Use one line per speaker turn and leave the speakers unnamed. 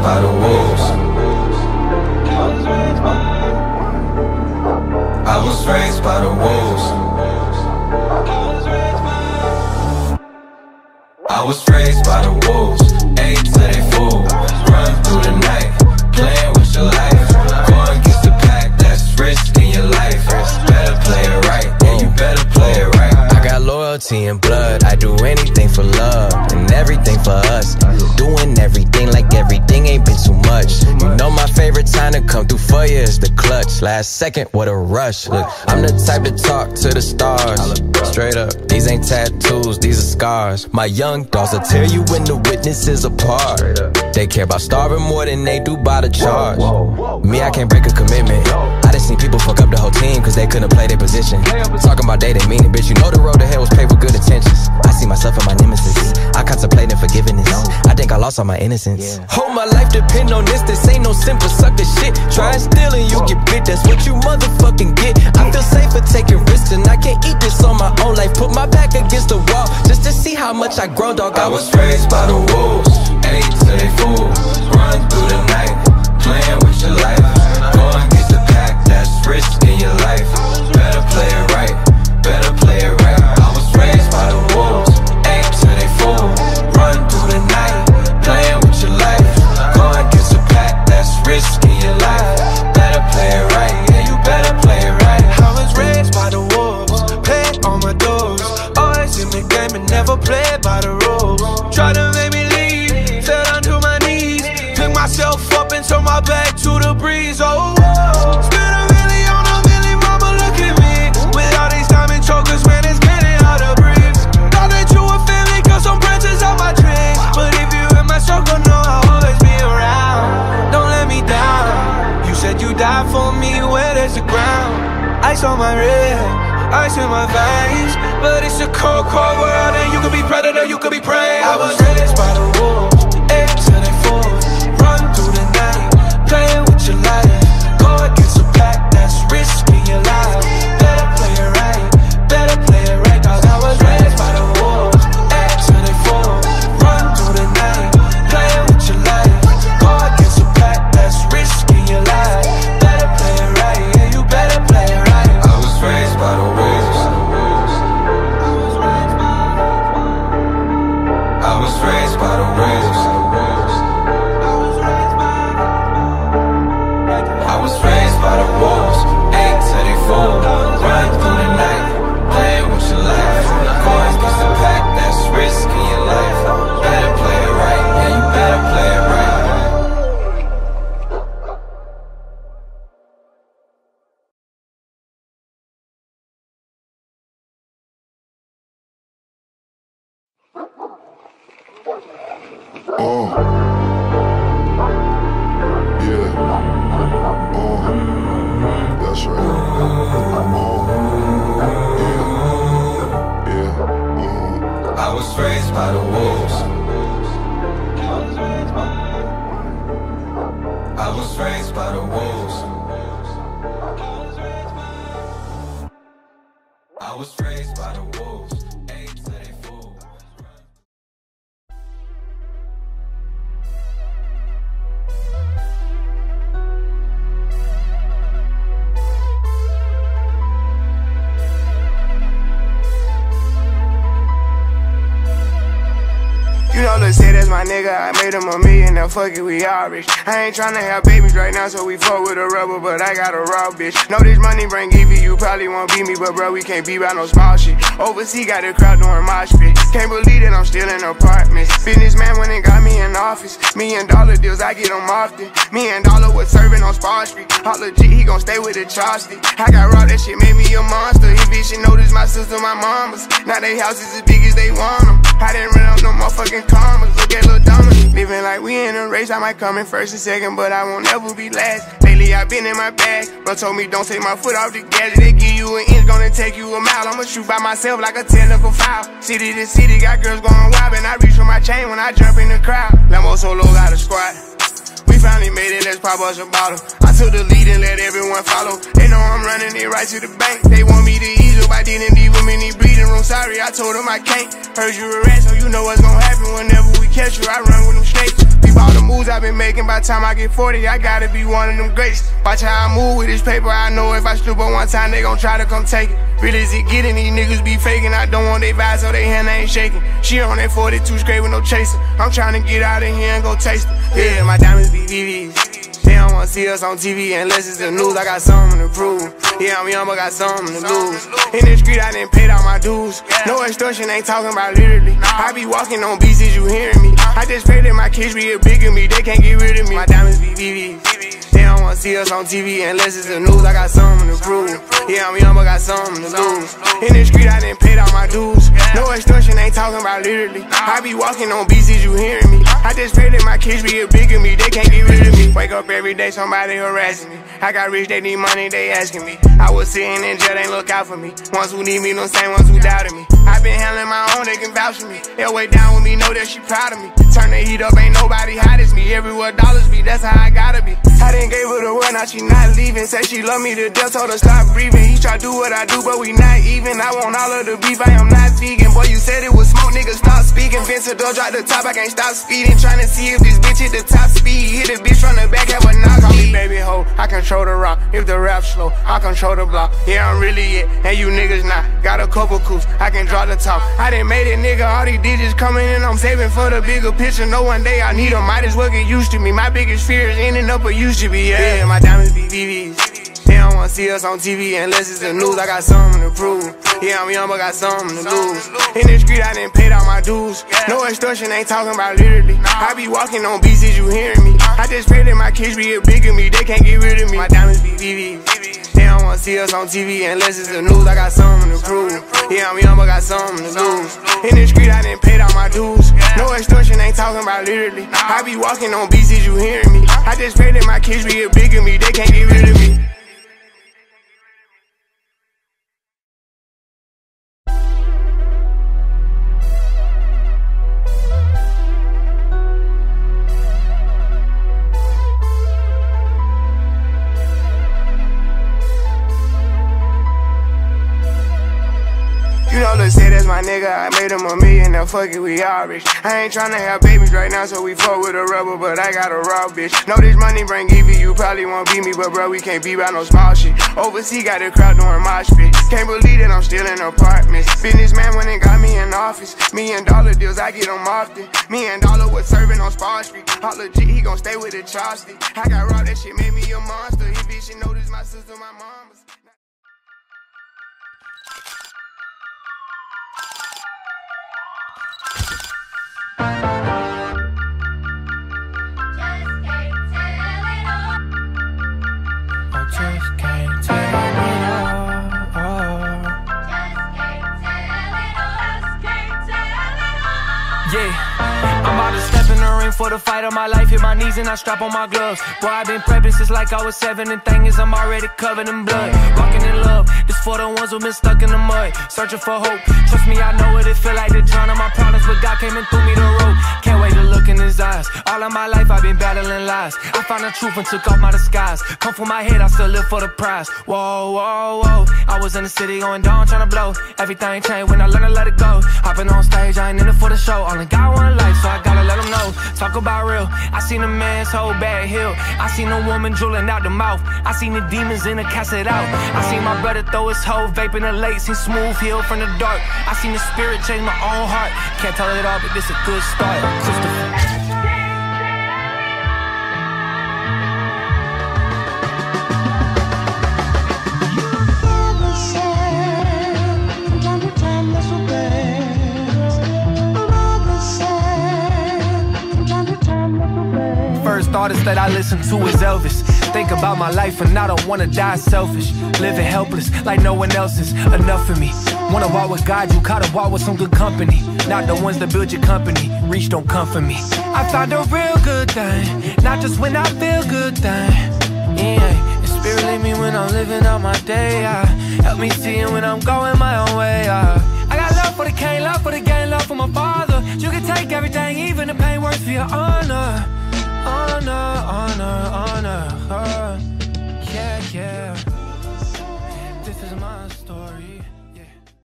by the wolves. I was raised by the wolves. I was raised by the wolves. Ate till they full. Run through the night, playing with your life. Going against the pack, that's risking your life. Better play it right, yeah, you better play it right. I got loyalty and blood, I do anything for love and everything for us. Doing everything like everything ain't been too much. You know my favorite time to come through for you is the clutch. Last second, what a rush. Look, I'm the type to talk to the stars. Straight up, these ain't tattoos, these are scars. My young dogs will tear you when the witnesses apart. They care about starving more than they do by the charge. Me, I can't break a commitment. I done seen people fuck up the whole team cause they couldn't play their position. Talking about they mean it, bitch, you know the road to hell was paved with good intentions. I see myself in my nemesis, I contemplating forgiveness. I think I lost all my innocence. Hold my life depend on this, this ain't no simple sucker shit. Try and steal and you get bit, that's what you motherfucking get. I feel safer taking risks and I can't eat this on my own life. Put my back against the wall just to see how much I grow, dog. I was raised by the wolves, ate till they full. Run through the night, playing with your life. Going against the pack, that's risking your life. Better play it right, better play it right. I was raised by the wolves, ate till they full. Run through the night, playing with your life. Going against the pack, that's risking your life. Better play it right, yeah, you better play it right.
I was raised by the wolves, paid on my doors. Always in the game and never played by the rules. Try to make me leave, fell down to my knees. Pick myself up and turn my back to the breeze. Oh, spend a million on a million, mama, look at me. With all these diamond chokers, man, it's getting hard to breathe. Thought that you were family, cause some branches on my tree. But if you in my circle, know I'll always be around. Don't let me down. You said you died for me, where there's the ground. Ice on my red, ice in my veins. But it's a cold, cold world, and you could be predator, you could be prey. I was raised by the wolves, ate till they full. Run through the night, playing with your life. Go against the pack, that's risking your life. Better play it right, better play it right. Cause I was raised by the wolves, ate till they full. Run through the night, playing with your life. Go against the pack, that's risking your life. Better play it right, yeah, you better play it right.
I was raised by the wolves. I was raised by the wolves. I was raised by the wolves, ate till they full. Run through the night, playing with your life. Going against the pack, that's risking your life. Better play it right, yeah, you better play it right.
That's right.
I was raised by the wolves. I was raised by the wolves. I was raised by the wolves. Ate till they full.
You know, let's say that's my nigga, I made him $1 million, now fuck it, we all rich. I ain't tryna have babies right now, so we fuck with a rubber, but I got a raw bitch. Know this money bring Evie, you probably won't beat me, but bro, we can't be by no small shit. Overseas got the crowd doing mosh pit. Can't believe that I'm still in apartments. Businessman went and got me in office. $1 million deals, I get them often. $1 million was serving on Spar Street. All legit, he gon' stay with the chopstick. I got raw, that shit made me a monster. He bitch, she noticed my sister, my mamas. Now they houses as big as they want them. I didn't run up no motherfucking commas. Look at Lil Dominic. Living like we in a race, I might come in first and second, but I won't ever be last. Lately I been in my bag, bro told me don't take my foot off the gas. They give you an inch, gonna take you a mile. I'ma shoot by myself like a technical foul. City to city, got girls going wild, and I reach for my chain when I jump in the crowd. Lambo solo got a squad. We finally made it, let's pop us a bottle. I took the lead and let everyone follow. They know I'm running it right to the bank. They want me to ease up, I didn't leave them in the bleeding room. I'm sorry, I told him I can't. Heard you a rat, so you know what's gonna happen whenever we catch you. I run with them snakes. Peep all the moves I've been making. By the time I get 40, I gotta be one of them greats. Watch how I move with this paper. I know if I slip up one time, they gon' try to come take it. Real as it getting, these niggas be faking. I don't want they vibes, so they hand ain't shaking. She on that 42 straight with no chaser. I'm trying to get out of here and go taste it. Yeah, my diamonds be VVs. They don't wanna see us on TV unless it's the news. I got something to prove. Yeah, I'm young, but got something to lose. In the street, I done paid all my dues. No extortion, ain't talking about literally. I be walking on beats, is you hearing me? I just pray that my kids be a bigger me. They can't get rid of me. My diamonds be VVs. They don't wanna see us on TV unless it's the news. I got something to prove. Yeah, I'm young, but got something to lose. In the street, I done paid all my dues. No extortion, ain't talking about literally. I be walking on beats, is you hearing me? I just pray that my kids be a bigger me. They can't get rid of me. Wake up every day, somebody harassing me. I got rich, they need money, they asking me. I was sitting in jail, they look out for me. Ones who need me, no same ones who doubted me. I been handling my own, they can vouch for me. They'll way down with me, know that she proud of me. Turn the heat up, ain't nobody hot as me. Everywhere dollars be, that's how I gotta be. I done gave her the word, now she not leaving. Say she love me to death, told her stop breathing. He try do what I do, but we not even. I want all of the beef, I am not vegan. Boy, you said it was smoke, nigga, stop speaking. Vince the door, drop the top, I can't stop speeding. Tryna see if this bitch hit the top speed. Hit the bitch from the back, have a knock. Call me baby ho, I control the rock. If the rap slow, I control the block. Yeah, I'm really it, and you niggas not. Got a couple coups, I can draw the top. I done made it, nigga, all these digits coming in. I'm saving for the bigger picture. No one day I need them, might as well get used to me. My biggest fear is ending up a used to be. Yeah, my diamonds be VVs. They don't wanna see us on TV unless it's the news. I got something to prove. Yeah, I'm young, but got something to lose. In the street, I done paid all my dues. No extortion, ain't talking about literally. I be walking on beats, is you hearing me? I just pray that my kids be a bigger me. They can't get rid of me. My diamonds be VVs. They don't wanna see us on TV unless it's the news. I got something to prove. Yeah, I'm young, but got something to lose. In the street, I done paid all my dues. No extortion, ain't talking about literally. I be walking on beats, is you hearing me? I just pray that my kids be a bigger me. They can't get rid of me. You know, let's say that's my nigga, I made him a million, now fuck it, we all rich. I ain't tryna have babies right now, so we fuck with a rubber, but I got a raw bitch. Know this money bring Evie, you probably won't beat me, but bro, we can't be about no small shit. Overseas got the crowd doing mosh pit. Can't believe that I'm still in apartments. Businessman went and got me in office. $1,000,000 deals, I get them often. $1,000,000 was serving on Spar Street. All legit, he gon' stay with the chopstick. I got raw, that shit made me a monster. He bitch, she know this my sister, my mama's.
I'm about to step in the ring for the fight of my life. Hit my knees and I strap on my gloves. Boy, I've been prepping since like I was 7. And thing is, I'm already covered in blood. Rocking in love, this for the ones who been stuck in the mud. Searching for hope, trust me, I know what it feel like to drown on my problems. But God came and threw me the rope. Can't wait to look in his eyes. All of my life I've been battling lies. I found the truth and took off my disguise. Come from my head, I still live for the prize. Whoa, whoa, whoa. I was in the city going down, trying to blow. Everything changed when I learned to let it go. Hopping on stage, I ain't in it for the show. Only got one life, so I gotta let them know. Talk about real. I seen a man's whole bad hill. I seen a woman drooling out the mouth. I seen the demons in the cast it out. I seen my brother throw his hoe, vaping the late. Seen smooth heel from the dark. I seen the spirit change my own heart. Can't tell it all, but this a good start. Christopher. First artist that I listen to is Elvis. Think about my life and I don't wanna die selfish. Living helpless like no one else is enough for me. Wanna walk with God, you gotta walk with some good company. Not the ones that build your company. Reach don't come for me. I found a real good thing, not just when I feel good thing. Yeah, your spirit lead me when I'm living out my day. Help me see it when I'm going my own way. I got love for the king, love for the game, love for my father. You can take everything, even the pain works for your honor.